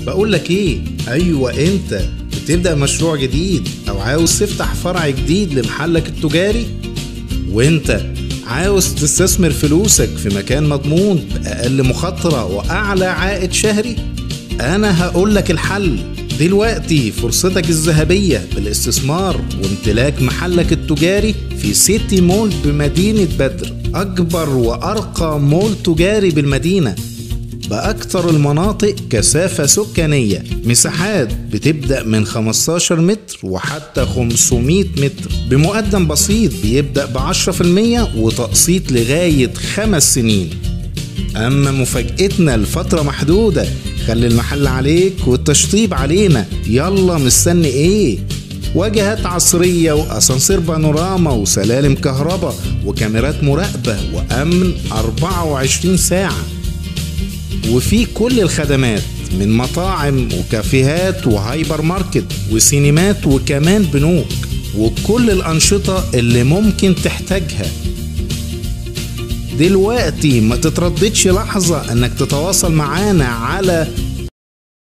بقول لك ايه، ايوه انت بتبدأ مشروع جديد او عاوز تفتح فرع جديد لمحلك التجاري، وانت عاوز تستثمر فلوسك في مكان مضمون بأقل مخاطرة وأعلى عائد شهري. أنا هقول لك الحل دلوقتي. فرصتك الذهبية بالاستثمار وامتلاك محلك التجاري في سيتي مول بمدينة بدر، أكبر وأرقى مول تجاري بالمدينة بأكثر المناطق كثافة سكانية. مساحات بتبدأ من 15 متر وحتى 500 متر بمقدم بسيط بيبدأ ب10% وتقسيط لغاية 5 سنين. أما مفاجأتنا لفترة محدودة، خلي المحل عليك والتشطيب علينا. يلا مستني ايه؟ واجهات عصرية وأسانسير بانوراما وسلالم كهرباء وكاميرات مراقبة وأمن 24 ساعة، وفي كل الخدمات من مطاعم وكافيهات وهايبر ماركت وسينمات وكمان بنوك وكل الأنشطة اللي ممكن تحتاجها. دلوقتي ما تترددش لحظة انك تتواصل معانا على